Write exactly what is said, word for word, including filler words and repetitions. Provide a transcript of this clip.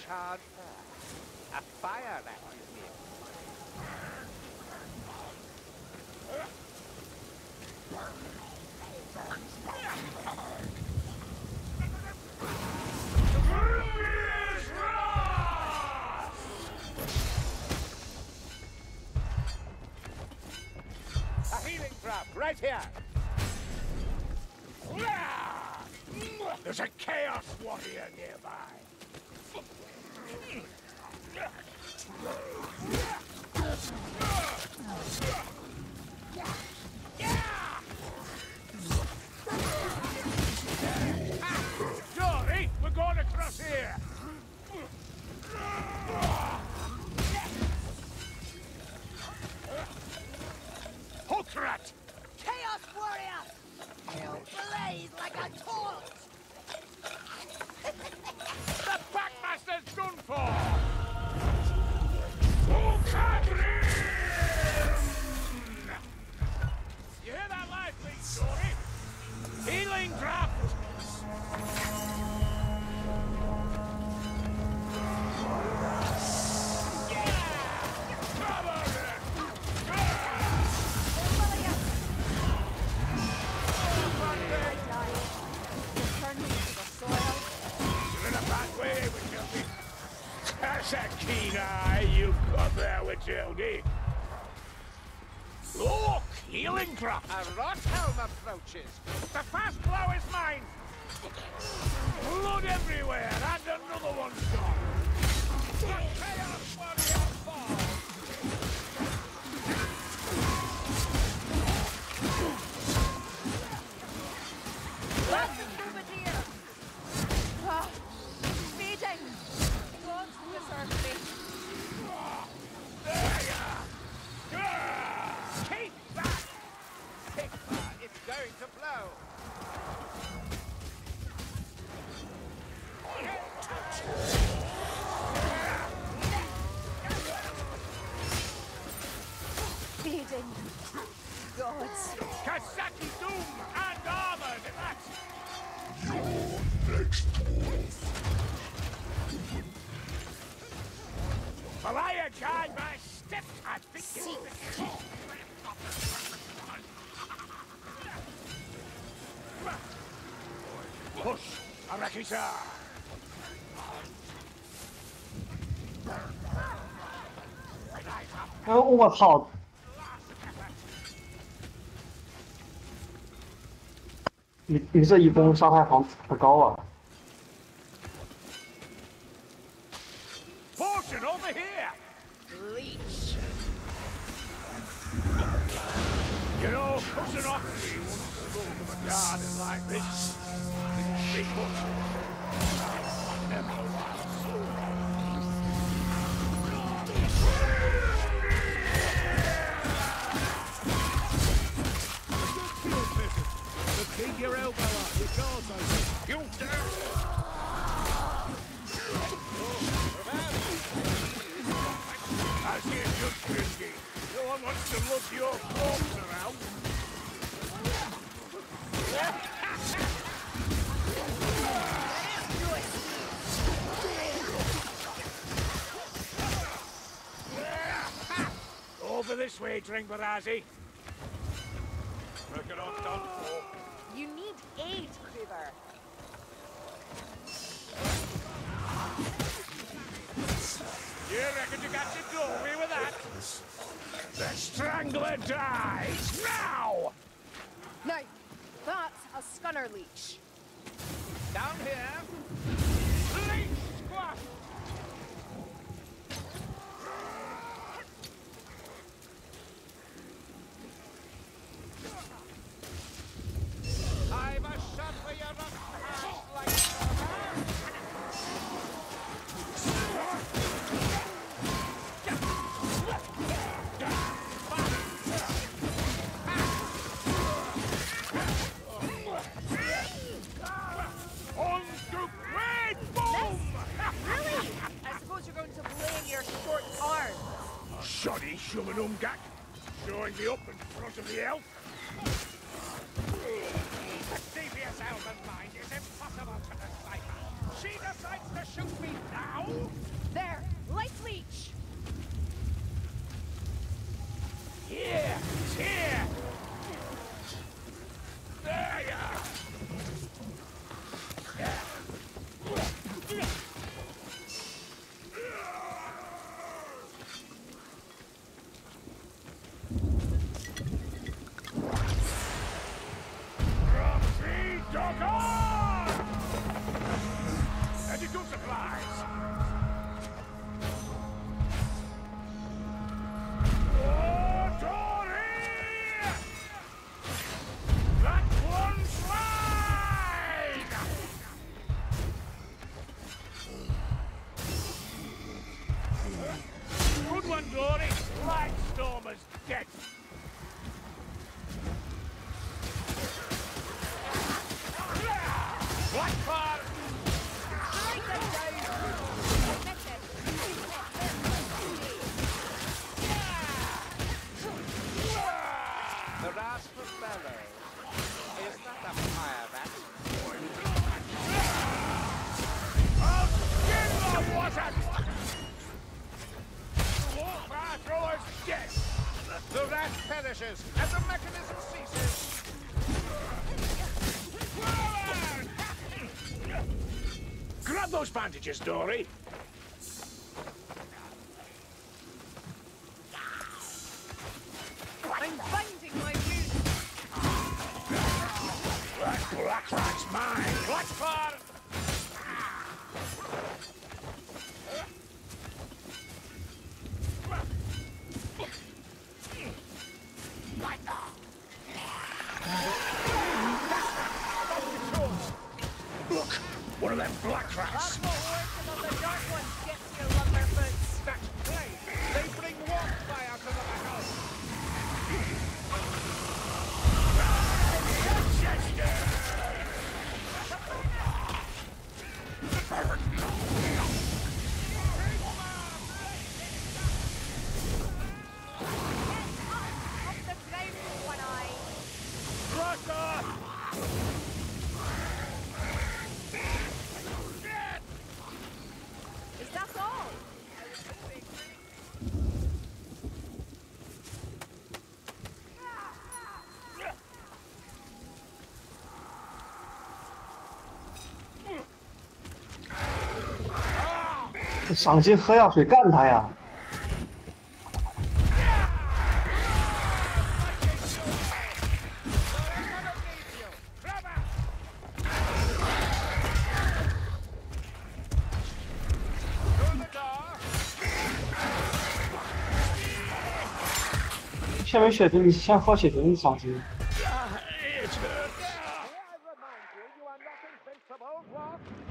charred fur. A fire rat, you mean? A healing trap, right here! There's a Chaos Warrior nearby. Dory, we're going across here. Hulkrat! Chaos Warrior! He'll blaze like a torch! The Packmaster's done for! You hear that live leak, Dory? Healing draft! That's a keen eye you've got there, Witcheldy. Look! Healing drop! A rot helm approaches. The fast blow is mine! Blood everywhere, and another one's gone! The Chaos Warrior falls! That's the Bouvier! Ah, feeding! God preserve me! Keep back! Pigma, it's going to blow. Feeding! Gods! Kasaki Doom and armored! That's Malaya guide my step! I think Seek! Push! Arakisa! Right up! 哎，我操！你你这一攻伤害好可高啊！ Portion over here! Leech! You know, cousin Oxley once spoke of a garden like this. Big bush. Never a wild soul. Keep your elbow up, your car's open. You dare! I see it just risky. No one wants to look your corpse around. Over this way, Dringbarazi. Reckon I'm done for. You need aid, Kruber. You reckon you got your doorway with that? The Strangler dies now! Now, that's a Scunner Leech. Down here. Leech squash! I've a shot for your rock hand like On to great boom! Really? I suppose you're going to blame your short arm. Shoddy Shumanumgak, showing me up in front of the elf. a devious elven mind is impossible to decipher. She decides to shoot me now? There! Life leech! Here! He's here! There you are! Grumpy Dogger! Medical supplies! Oh, Dory! That one slide! Good one, Dory. Lightstormer's dead. Blackfire! The Rasper Bellow. Is that a fire bat? I'll skin the water! The warfare thrower's dead! The rat perishes and the mechanism ceases. Grab those bandages, Dory. I'm binding my wounds! That black rat's mine! Blackfire! Look! One of them black rats! That's what working on the dark ones gets you, lumberfoots! That's great. They bring warm fire to the battle. Up the ground, one eye! Roger! Is that all? Ah! 赏金喝药水干他呀！ 下面血瓶，你先喝血瓶赏金。 It hurt. I remind you, you are not invincible, Dwarf.